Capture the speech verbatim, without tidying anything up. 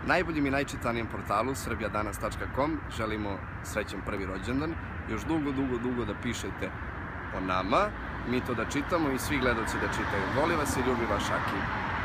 najboljem i najčitanijem portalu srbija danas tačka com želimo srećan prvi rođendan. Još dugo, dugo, dugo da pišete o nama, mi to da čitamo i svi gledaoci da čitaju. Voli vas i ljubi vaš Aki.